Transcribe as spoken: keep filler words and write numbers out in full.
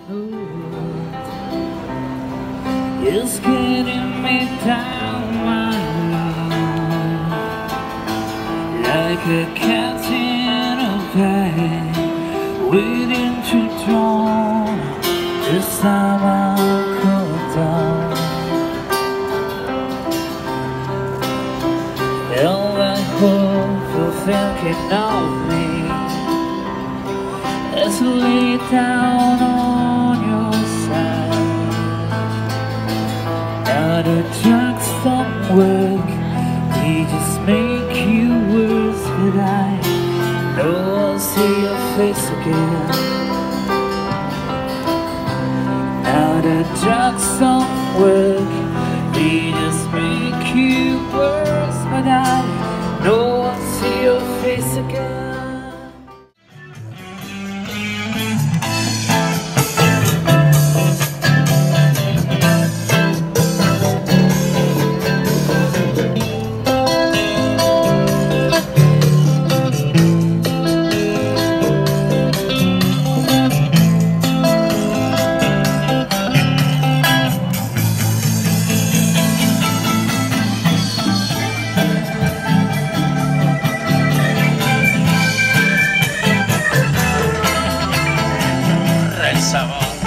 Ooh, it's getting me down my line, like a cat in a bag, waiting to dawn. This time I'll come down. All I hope for thinking of me as I lay down on your side. Now the drugs don't work, they just make you worse. But I know I'll see your face again. Now the drugs don't work, they just make you worse. But I know I'll see your face again. Sabor.